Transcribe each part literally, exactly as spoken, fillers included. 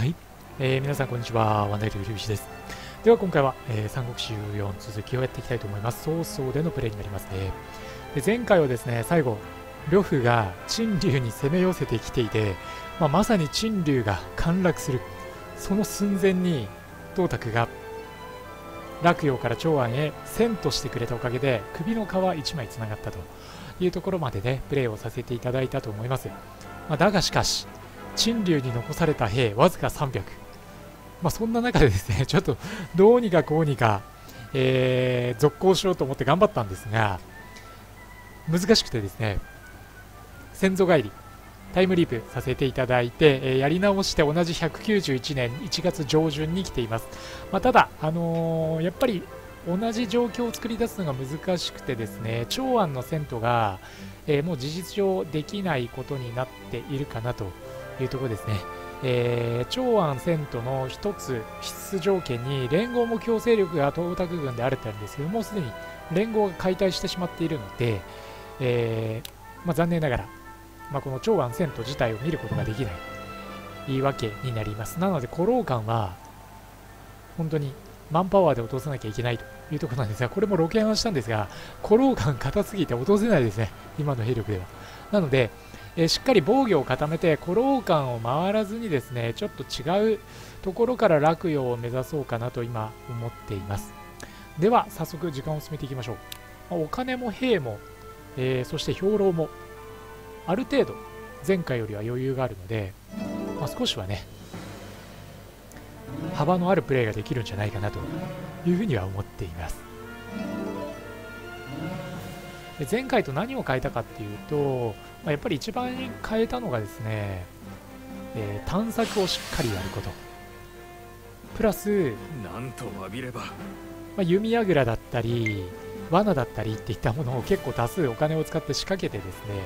はい、えー、皆さんこんにちは、ワンダイルリュウシです。では今回は、えー、三国志よん続きをやっていきたいと思います。曹操でのプレイになりますね。で前回はですね、最後呂布が陳留に攻め寄せてきていて、まあ、まさに陳留が陥落するその寸前に董卓が洛陽から長安へ遷都してくれたおかげで首の皮いちまいつながったというところまでねプレイをさせていただいたと思います。まあ、だがしかし陳留に残された兵わずかさんびゃく、まあ、そんな中でですねちょっとどうにかこうにか、えー、続行しようと思って頑張ったんですが難しくてですね、先祖返りタイムリープさせていただいて、えー、やり直して同じひゃくきゅうじゅういちねんいちがつ上旬に来ています。まあ、ただ、あのー、やっぱり同じ状況を作り出すのが難しくてですね、長安の遷都が、えー、もう事実上できないことになっているかなというところですね。えー、長安遷都の一つ必須条件に連合目標勢力が東卓軍であるってあるんですけども、すでに連合が解体してしまっているので、えーまあ、残念ながら、まあ、この長安遷都自体を見ることができないわけになります。なので古老館は本当にマンパワーで落とさなきゃいけないというところなんですが、これも露見はしたんですが古老館硬すぎて落とせないですね、今の兵力では。なので、えー、しっかり防御を固めて古老館を回らずにですね、ちょっと違うところから洛陽を目指そうかなと今思っています。では早速時間を進めていきましょう。まあ、お金も兵も、えー、そして兵糧もある程度前回よりは余裕があるので、まあ、少しはね幅のあるプレーができるんじゃないかなというふうには思っています。で前回と何を変えたかっていうと、まあ、やっぱり一番変えたのがですね、えー、探索をしっかりやることプラスなんと詫びれば、 まあ、弓櫓だったり罠だったりっていったものを結構多数お金を使って仕掛けてですね、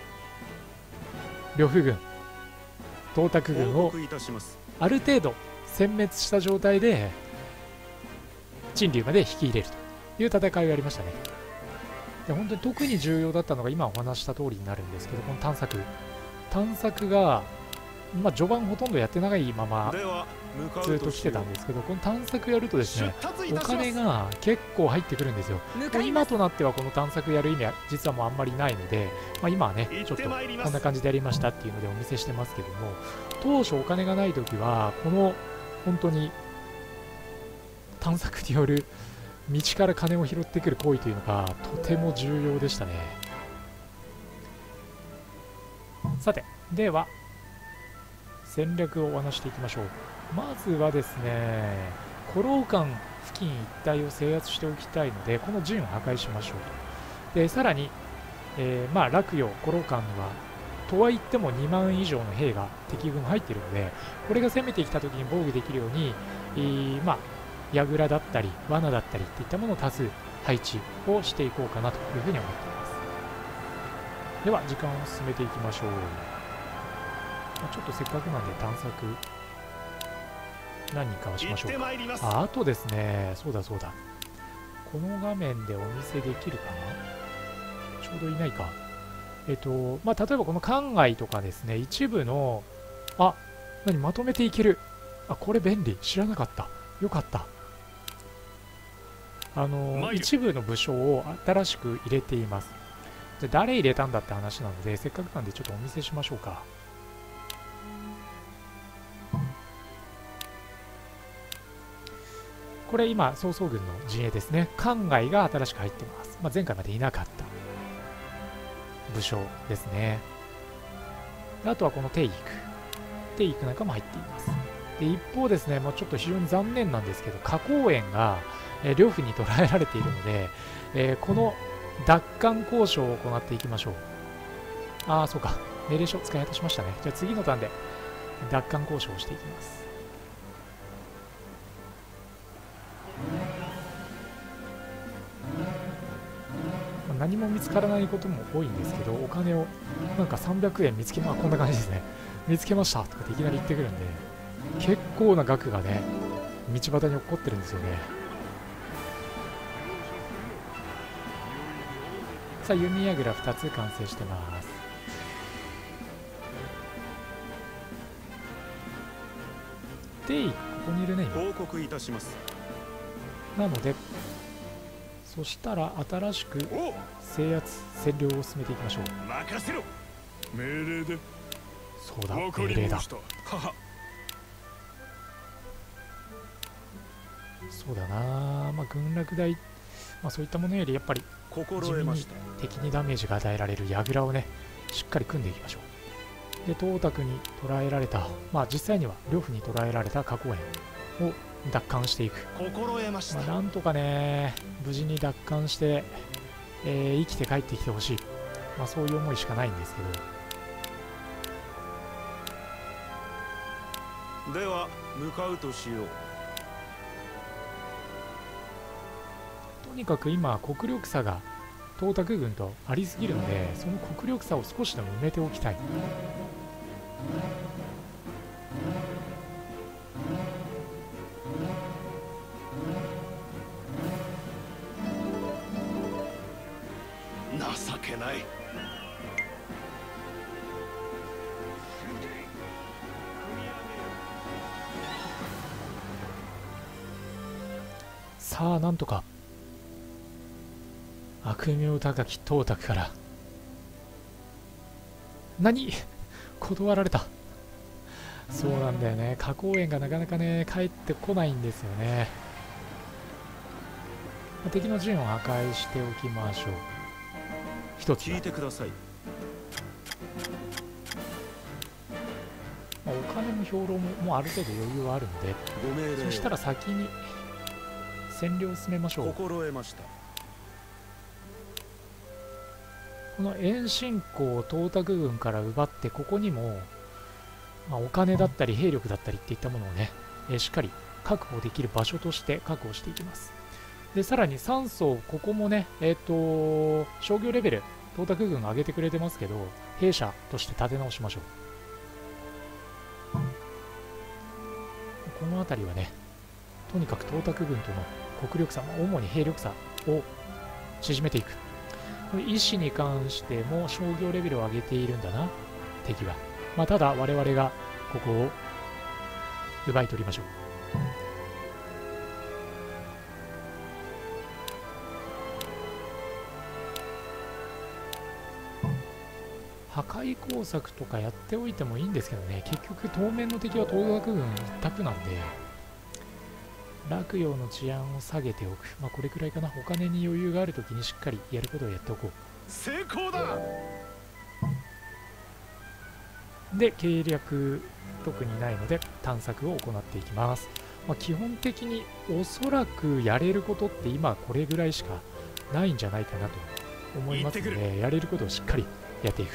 呂布軍董卓軍をある程度殲滅した状態で陳留まで引き入れるという戦いをやりましたね。で本当に特に重要だったのが今お話した通りになるんですけど、この探索探索が、まあ、序盤ほとんどやってないままずっと来てたんですけど、この探索やるとですねお金が結構入ってくるんですよ。今となってはこの探索やる意味は実はもうあんまりないので、まあ、今はねちょっとこんな感じでやりましたっていうのでお見せしてますけども、当初お金がない時はこの本当に探索による道から金を拾ってくる行為というのがとても重要でしたね。さてでは戦略をお話していきましょう。まずはですね、古老館付近一帯を制圧しておきたいのでこの陣を破壊しましょうと。でさらに、えー、まあ洛陽古老館にはとはいってもにまん以上の兵が敵軍入っているので、これが攻めてきた時に防御できるように、えー、まあ櫓だったり罠だったりっていったものを多数配置をしていこうかなというふうに思っています。では時間を進めていきましょう。ちょっとせっかくなんで探索何人かはしましょうか。ああとですね、そうだそうだ、この画面でお見せできるかな、ちょうどいないか。えっとまあ例えばこの関外とかですね、一部のあ何まとめていける、あこれ便利、知らなかった、よかった。あの一部の武将を新しく入れています。じゃ誰入れたんだって話なので、せっかくなんでちょっとお見せしましょうか。これ今曹操軍の陣営ですね。関外が新しく入ってます。まあ、前回までいなかった武将ですね。あとはこの帝育帝育なんかも入っています。で一方ですね、もうちょっと非常に残念なんですけど、花公園が、えー、呂布に捕らえられているので、えー、この奪還交渉を行っていきましょう。ああそうか、命令書使い果たしましたね。じゃあ次のターンで奪還交渉をしていきます。何も見つからないことも多いんですけど、お金をなんかさんびゃくえん見つけまあこんな感じですね、見つけましたとかっていきなり言ってくるんで、結構な額がね道端に落っこってるんですよね。さあ弓櫓ふたつ完成してます。 デイここにいるね今。 報告いたします。 なのでそしたら新しく制圧占領を進めていきましょう。 任せろ。命令で。 そうだ、命令だ。そうだな、まあ軍落台、まあ、そういったものよりやっぱり地味に敵にダメージが与えられる櫓をねしっかり組んでいきましょう。で東卓に捕らえられた、まあ実際には呂布に捕らえられた花崗園を奪還していく。まあ、なんとかね無事に奪還して、えー、生きて帰ってきてほしい、まあ、そういう思いしかないんですけど。では向かうとしよう。 とにかく今国力差が東卓軍とありすぎるので、その国力差を少しでも埋めておきたい。 情けない。 さあなんとか悪名高き東卓から何断られた。そうなんだよね、花崗園がなかなかね帰ってこないんですよね。敵の陣を破壊しておきましょう。一つ聞いてください。 まあ、お金も兵糧ももうある程度余裕はあるので、 ご命令。 そしたら先に占領を進めましょう。 心得ました。 この遠侵攻を東卓軍から奪って、ここにも、まあ、お金だったり兵力だったりっていったものをね、えー、しっかり確保できる場所として確保していきます。でさらにさん層、ここもね、えっと商業レベル東卓軍が上げてくれてますけど、兵舎として建て直しましょう。この辺りはね、とにかく東卓軍との国力差、主に兵力差を縮めていく。医師に関しても商業レベルを上げているんだな、敵は。まあ、ただ我々がここを奪い取りましょう。破壊工作とかやっておいてもいいんですけどね、結局当面の敵は東卓軍一択なんで、洛陽の治安を下げておく。まあこれくらいかな。お金に余裕があるときにしっかりやることをやっておこう。 成功だ。 で計略特にないので探索を行っていきます。まあ、基本的におそらくやれることって今これぐらいしかないんじゃないかなと思いますので、やれることをしっかりやっていく。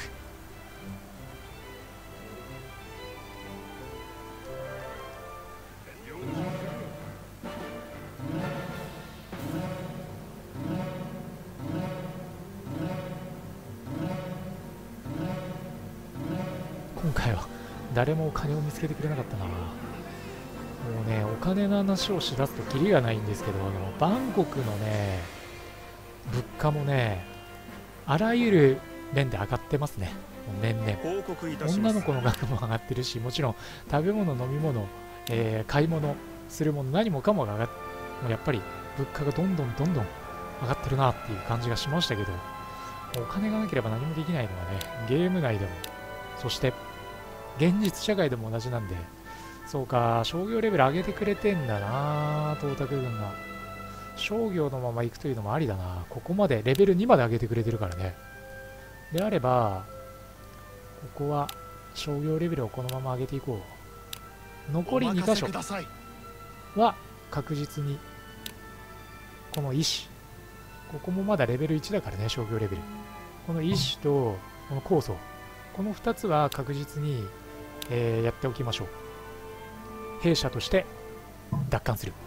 今回は誰もお金を見つけてくれなかったな。もうね、お金の話をしだすとキリがないんですけど、あのバンコクのね物価もねあらゆる面で上がってますね。もう年々女の子の額も上がってるし、もちろん食べ物飲み物、えー、買い物するもの何もかもが上がっもうやっぱり物価がどんどんどんどん上がってるなっていう感じがしましたけど、お金がなければ何もできないのはね、ゲーム内でもそして現実社会でも同じなんで、そうか、商業レベル上げてくれてんだな、東卓軍が。商業のまま行くというのもありだな。ここまでレベルにまで上げてくれてるからね。であればここは商業レベルをこのまま上げていこう。残りに箇所は確実にこの医師、ここもまだレベルいちだからね、商業レベル。この医師とこの酵素、このふたつは確実に、えー、やっておきましょう。弊社として奪還する。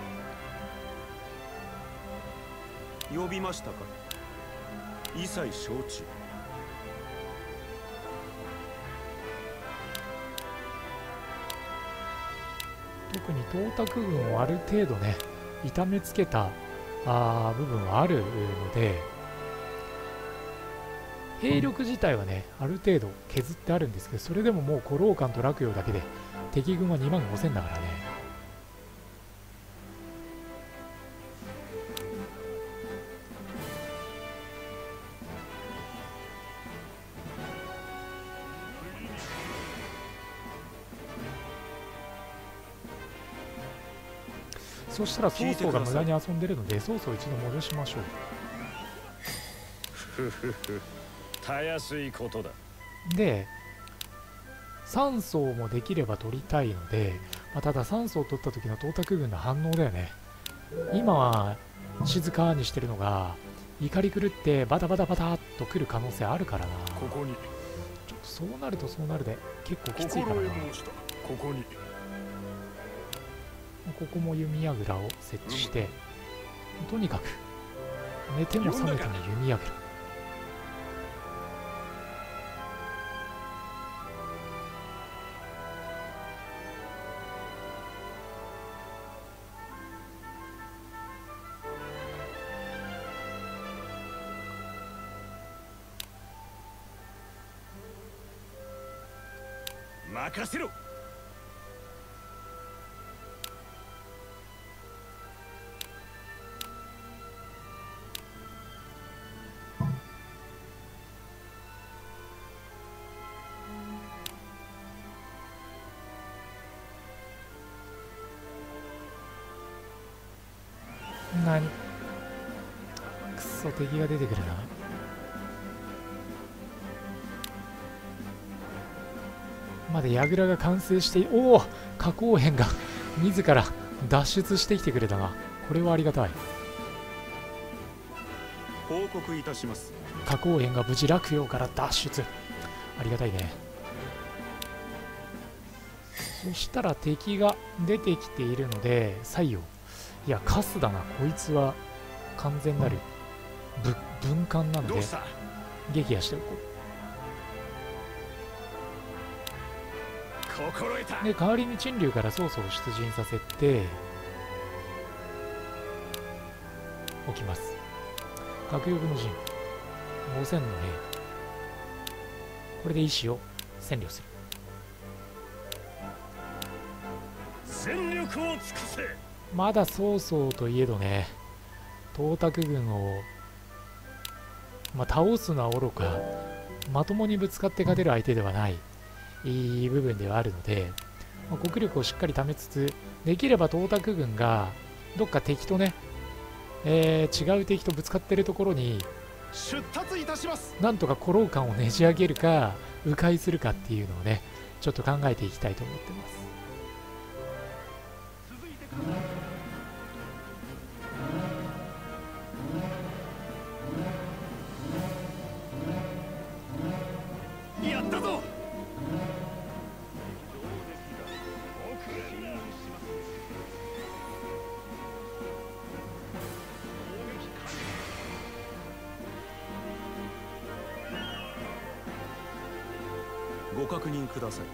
呼びましたか。一切承知。 特に東卓軍をある程度ね痛めつけたあ部分はあるので、兵力自体はねある程度削ってあるんですけど、それでももう古老館と洛陽だけで敵軍はにまんごせんだからね。そしたら曹操が無駄に遊んでるので曹操一度戻しましょう。 ふふふ、たやすいことだ。 でさん層もできれば取りたいので、まあ、たださん層取った時の東卓軍の反応だよね。今は静かにしてるのが怒り狂ってバタバタバタっと来る可能性あるからな。 ここにちょっとそうなるとそうなるで結構きついからな。 ここにここも弓櫓を設置して、とにかく寝ても覚めても弓櫓。 任せろ。 なにくそ敵が出てくるな。まだ櫓が完成して、おお花崗片が自ら脱出してきてくれたな。これはありがたい。 報告いたします。 花崗片が無事洛陽から脱出、ありがたいね。そしたら敵が出てきているので採用。いやカスだな、こいつは完全なるぶ分艦なので撃破しておこ心得た。 う。で代わりに陳留から曹操を出陣させておきます。学力の陣ごせんの兵、これで石を占領する。 全力を尽くせ。 まだ曹操といえどね、東卓軍を、まあ、倒すのはおろかまともにぶつかって勝てる相手ではないいい部分ではあるので、まあ、国力をしっかり貯めつつ、できれば東卓軍がどっか敵とね、えー、違う敵とぶつかってるところに出立いたします。 なんとか古老館をねじ上げるか迂回するかっていうのをねちょっと考えていきたいと思ってます。 やったぞ。 ご確認ください。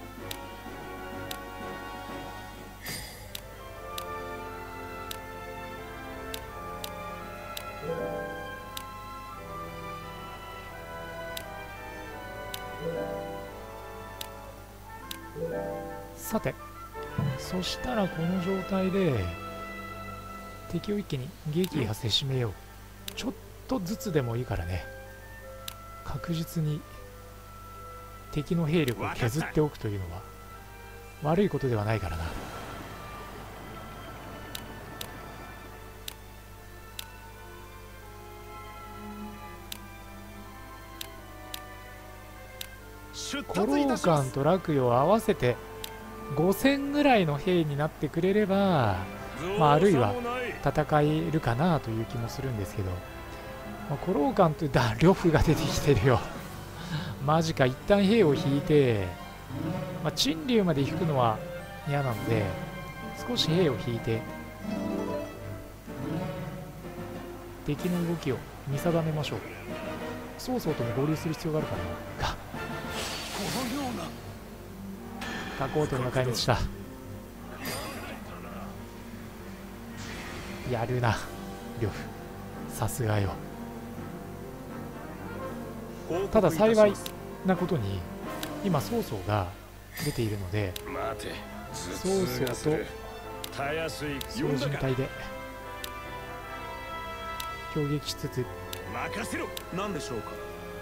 さてそしたらこの状態で敵を一気に撃破せしめよう。ちょっとずつでもいいからね、確実に敵の兵力を削っておくというのは悪いことではないからな。古老館と洛陽を合わせてごせんぐらいの兵になってくれれば、まあ、あるいは戦えるかなという気もするんですけど、まあ、古老館というだ呂布が出てきてるよマジか。一旦兵を引いて、まあ、陳留まで引くのは嫌なので少し兵を引いて敵の動きを見定めましょう。曹操とも合流する必要があるかな。花崗との壊滅した。やるな呂布、さすがよ。ただ幸いなことに今曹操が出ているので、 待て、 そうそうとたやすい総人隊で攻撃しつつ、 任せろ。 何でしょうか。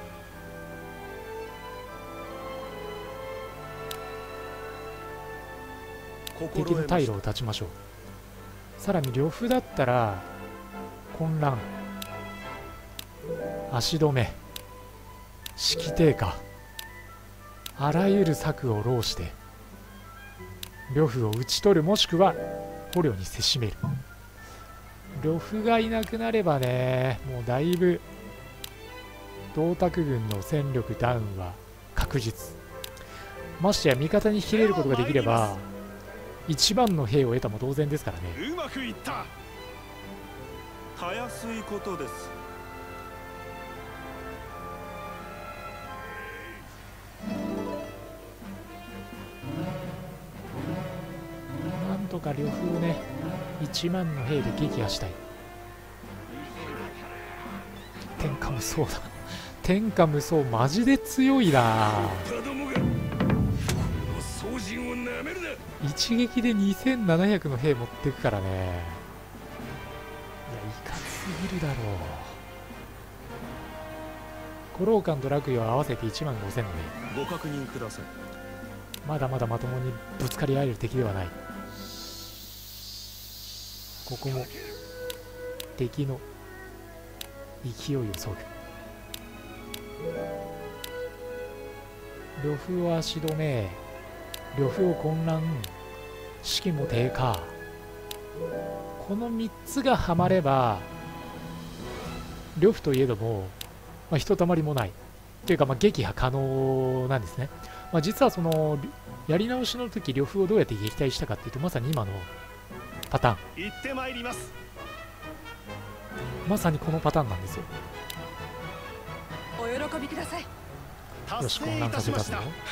敵の退路を断ちましょう。さらに呂布だったら混乱、足止め、士気低下、あらゆる策を浪して呂布を討ち取る、もしくは捕虜にせしめる。呂布がいなくなればね、もうだいぶ銅沢軍の戦力ダウンは確実。ましてや味方に切れることができれば一番の兵を得たも同然ですからね。 うまくいった。 たやすいことです。 なんとか呂布をねいちまんの兵で撃破したい。天下無双だ。天下無双マジで強いな。一撃でにせんななひゃくの兵持ってくからね。いや、いかつすぎるだろう。五郎館と洛陽合わせていちまんごせんの兵。 ご確認ください。 まだまだまともにぶつかり合える敵ではない。ここも敵の勢いを削ぐ。呂布を足止め、呂布を混乱、士気も低下。このみっつがはまれば呂布といえども、まあ、ひとたまりもないというか、まあ、撃破可能なんですね。まあ、実はそのやり直しの時呂布をどうやって撃退したかっていうと、まさに今のパターン、 行ってまいります。 まさにこのパターンなんですよ。 お喜びください。 よし、混乱させたぞ。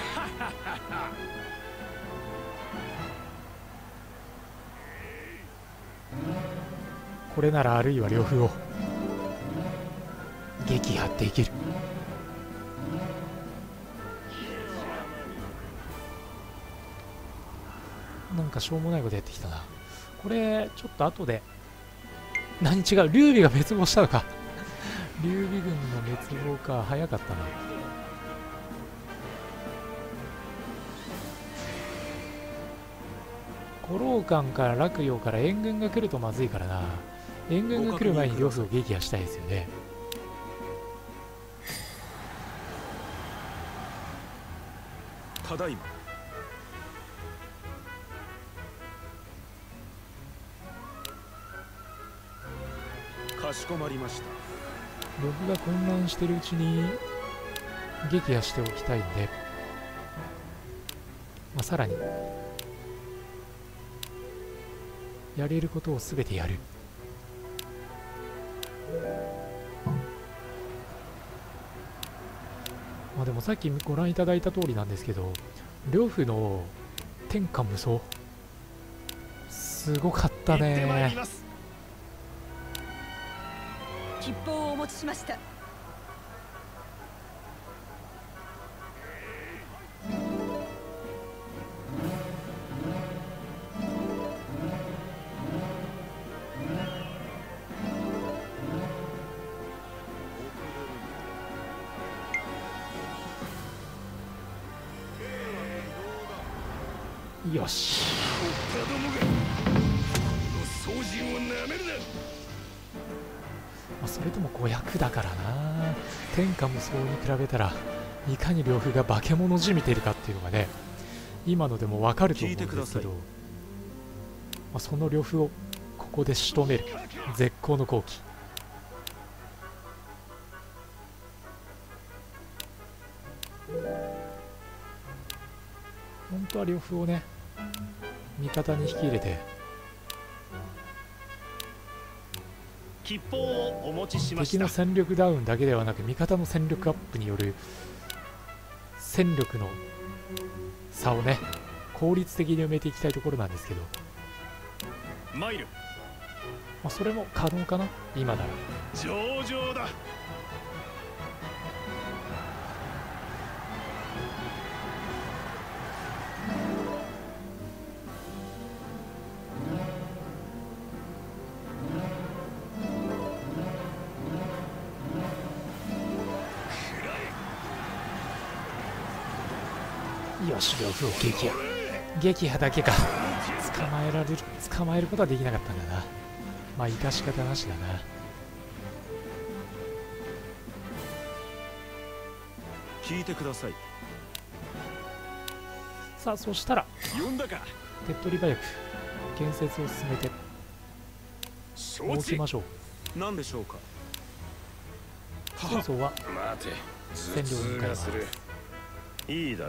これならあるいは呂布を撃破できる。なんかしょうもないことやってきたな。これちょっと後で、何違う、劉備が滅亡したのか。劉備軍の滅亡か、早かったな。五郎館から洛陽から援軍が来るとまずいからな。援軍が来る前に呂布を撃破したいですよね。 ただいま。かしこまりました。 呂布が混乱してるうちに撃破しておきたいんで、まあ、さらにやれることをすべてやる。まあでもさっきご覧いただいた通りなんですけど、呂布の天下無双すごかったね。 吉報をお持ちしました。 よし。それともごひゃくだからな。天下無双に比べたらいかに呂布が化け物じみてるかっていうのがね、今のでも分かると思うんですけど、まあ、その呂布をここで仕留める絶好の好機。本当は呂布をね味方に引き入れて、 吉報をお持ちしました。 敵の戦力ダウンだけではなく味方の戦力アップによる戦力の差をね効率的に埋めていきたいところなんですけど、 マイル、 まあ、それも可能かな今なら。 上々だ。 よし、呂布を撃破。撃破だけか。捕まえられる、捕まえることはできなかったんだな。まあ致し方なしだな。 聞いてください。 さあ、そしたら呼んだか。 手っ取り早く建設を進めて動きましょう。 何でしょうか。 曹操は待て、 占領に向かいます。 いいだろう。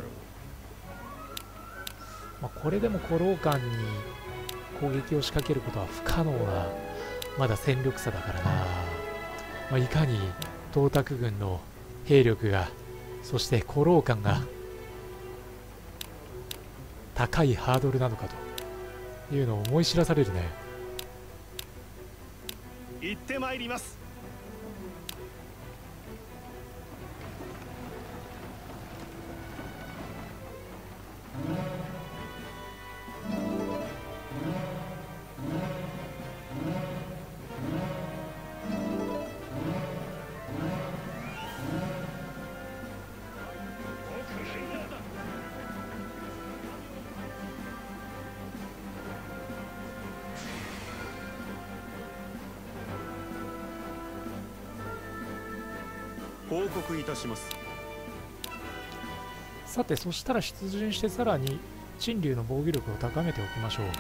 まあ、これでも古老館に攻撃を仕掛けることは不可能なまだ戦力差だからな。まあ、いかに東卓軍の兵力が、そして古老館が高いハードルなのかというのを思い知らされるね。 行ってまいります。 報告いたします。 さて、そしたら出陣してさらに陳竜の防御力を高めておきましょう。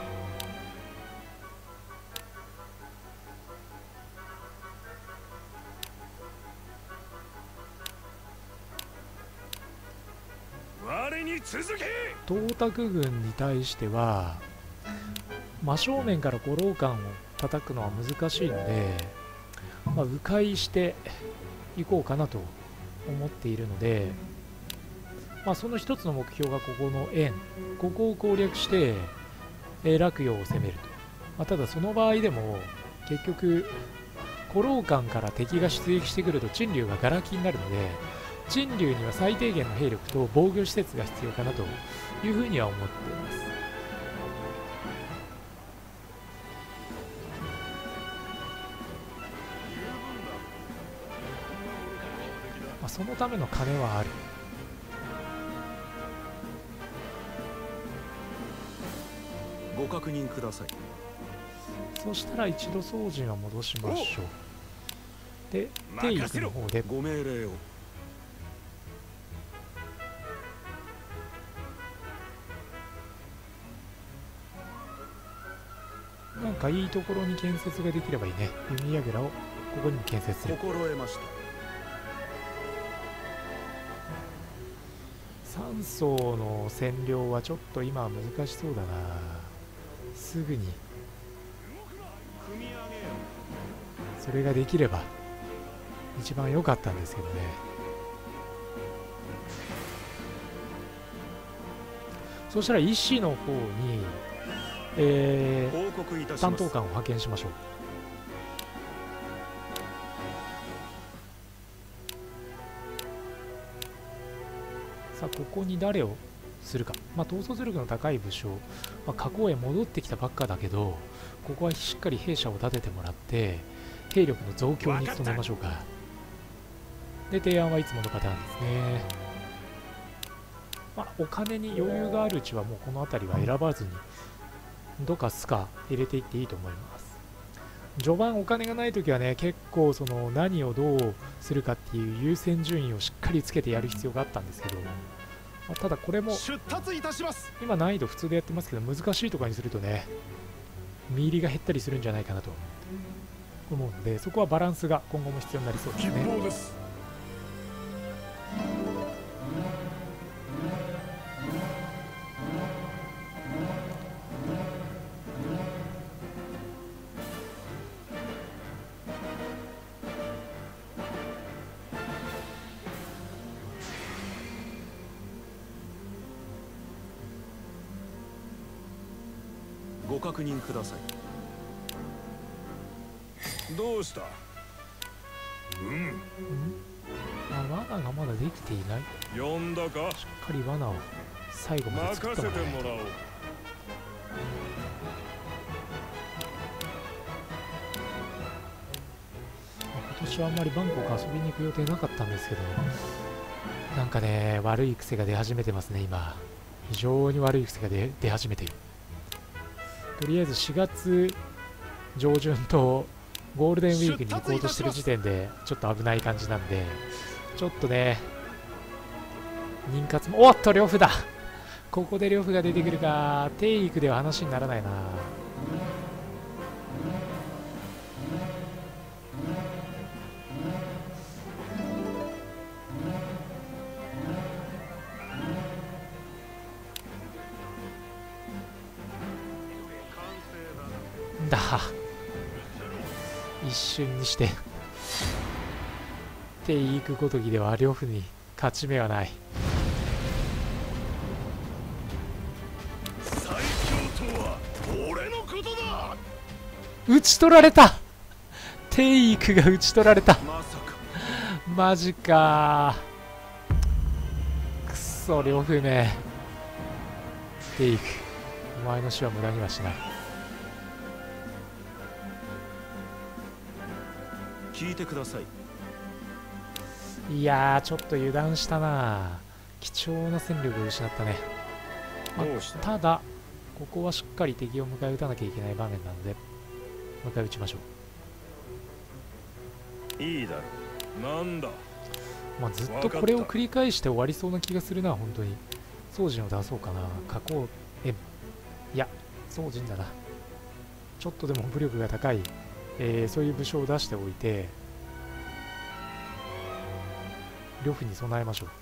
我に続け。 東卓軍に対しては真正面から五老館を叩くのは難しいので、まあ、迂回していこうかなと思っているので、まあ、その一つの目標がここの円、ここを攻略して、えー、洛陽を攻めると。まあ、ただその場合でも結局古老館から敵が出撃してくると陳竜がガラ空きになるので、陳竜には最低限の兵力と防御施設が必要かなというふうには思っています。まあ、そのための金はある。 ご確認ください。 そしたら一度宗人は戻しましょう。で、帝域の方でご命令を。 なんかいいところに建設ができればいいね。弓櫓をここにも建設する。 心得ました。 三層の占領はちょっと今は難しそうだな。すぐに組み上げよ。 それができれば一番良かったんですけどね。そしたら医師の方に、えー、 報告いたし担ます。 当官を派遣しましょう。さあ、ここに誰をするか。まあ、統率力の高い武将、まあ、過去へ戻ってきたばっかだけど、ここはしっかり兵舎を立ててもらって兵力の増強に努めましょうか。で、提案はいつものパターンですね。まあ、お金に余裕があるうちはもうこの辺りは選ばずにどかすか入れていっていいと思います。序盤お金がないときはね、結構その何をどうするかっていう優先順位をしっかりつけてやる必要があったんですけど、まあ、ただこれも出立いたします。 今難易度普通でやってますけど、難しいとかにするとね見入りが減ったりするんじゃないかなと思うので、そこはバランスが今後も必要になりそうです希ね。 望です。 ご確認ください。 どうした？うんんあ、罠がまだできていない。 呼んだか？ しっかり罠を最後まで作任せってもらえないと。 てもらおう。 今年はあんまりバンコク遊びに行く予定なかったんですけど、 なんかね、悪い癖が出始めてますね、今。非常に悪い癖が出、出始めている。とりあえずしがつ上旬とゴールデンウィークに行こうとしてる時点でちょっと危ない感じなんで、ちょっとね、妊活も、おっと、呂布だ。ここで呂布が出てくるか。テイクでは話にならないな。だ、一瞬にしてテイクごときでは呂布に勝ち目はない。 最強とは俺のことだ。 打ち取られた。テイクが打ち取られた。 まさかマジかー。くそ呂布め。テイク、お前の死は無駄にはしない。 聞いてください。 いやー、ちょっと油断したな。貴重な戦力を失ったね。まあどうした。 ただここはしっかり敵を迎え撃たなきゃいけない場面なので迎え撃ちましょう。 いいだろう。なんだ。 まあ、ずっとこれを繰り返して終わりそうな気がするな。本当に宗人を出そうかな。加工えいや宗人だな。ちょっとでも武力が高い、えーそういう武将を出しておいて呂布に備えましょう。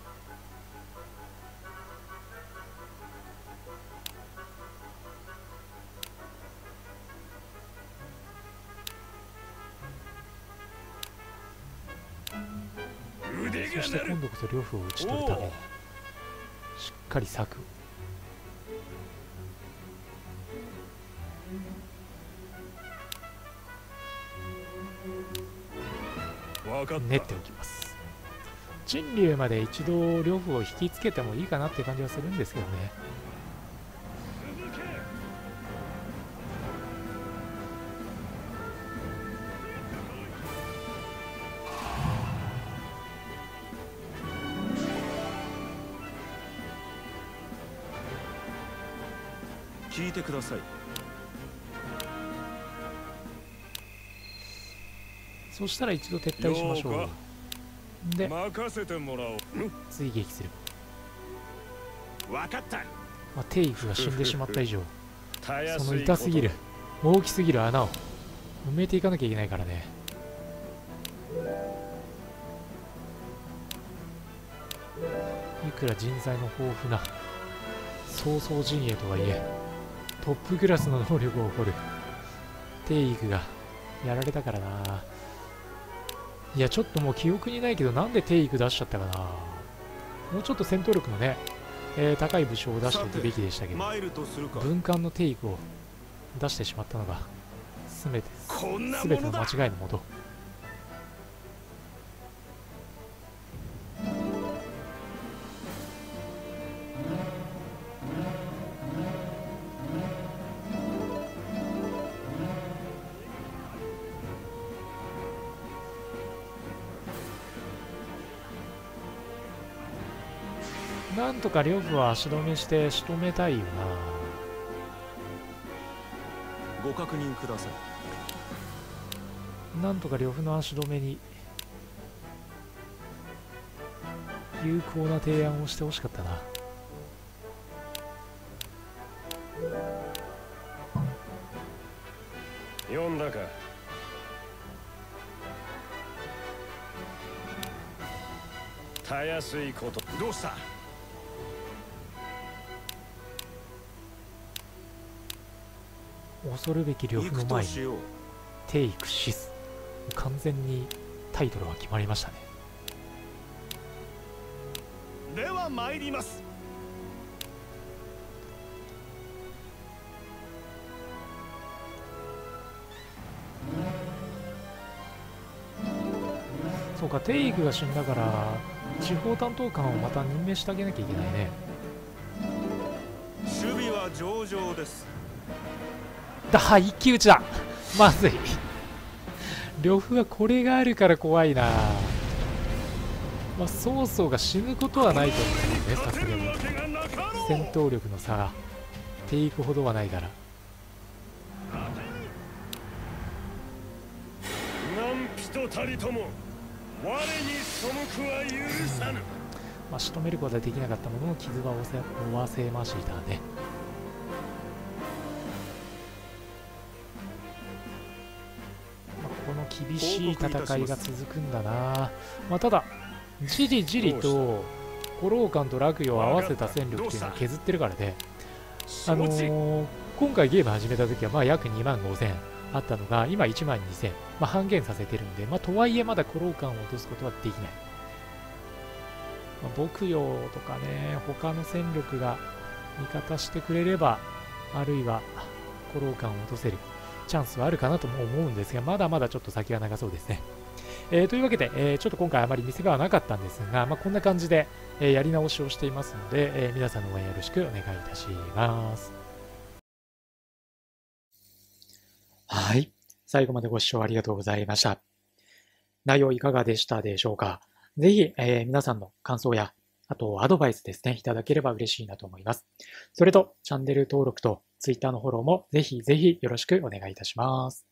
腕そしてが鳴る。 今度こそ呂布を打ち取るためにしっかり策わかった。 練っておきます。陳龍まで一度呂布を引きつけてもいいかなって感じはするんですけどね。 続け。 聞いてください。 そしたら一度撤退しましょ了う。で任せてもらおう。 追撃する。 わかった。 まあ、テイクが死んでしまった以上たやそのすい痛すぎる大きすぎる穴を埋めていかなきゃいけないからね。いくら人材の豊富な曹操陣営とはいえトップクラスの能力を誇るテイクがやられたからな。いやちょっともう記憶にないけどなんでテイク出しちゃったかな。もうちょっと戦闘力のね、えー高い武将を出しておくべきでしたけどマイルとするか。 文官のテイクを出してしまったのがすべてこんなすべてのものだ。 間違いのもと。なんとか呂布は足止めして仕留めたいよな。 ご確認ください。 なんとか呂布の足止めに有効な提案をしてほしかったな。 読んだか。たやすいこと。どうした。 恐るべき呂布行くの前にとしよう。 テイクシス、完全にタイトルは決まりましたね。 では参ります。 そうか、テイクが死んだから地方担当官をまた任命してあげなきゃいけないね。 守備は上々です。 だ、一騎打ちだ。まずい。呂布はこれがあるから怖いな。 まあ、曹操が死ぬことはないと思うんでね、さすがに戦闘力の差がていくほどはないから。 何人たりとも我に背くは許さぬ。 まあ、仕留めることはできなかったものの傷は負わせましたね。この厳しい戦いが続くんだな。まあ、ただじりじりと五郎館と洛陽を合わせた戦力っていうのを削ってるからね、あのー、今回ゲーム始めた時はまあ約にまんごせんあったのが今いちまんにせん、まあ、半減させてるんで、まあ、とはいえまだ五郎館を落とすことはできない。まあ、牧陽とかね、他の戦力が味方してくれれば、あるいは五郎館を落とせるチャンスはあるかなとも思うんですが、まだまだちょっと先が長そうですね。えー、というわけで、えー、ちょっと今回あまり見せ場はなかったんですが、まあ、こんな感じで、えー、やり直しをしていますので、えー、皆さんの応援よろしくお願いいたします。はい。最後までご視聴ありがとうございました。内容いかがでしたでしょうか。ぜひ、えー、皆さんの感想や、あとアドバイスですね、いただければ嬉しいなと思います。それと、チャンネル登録と Twitter のフォローもぜひぜひよろしくお願いいたします。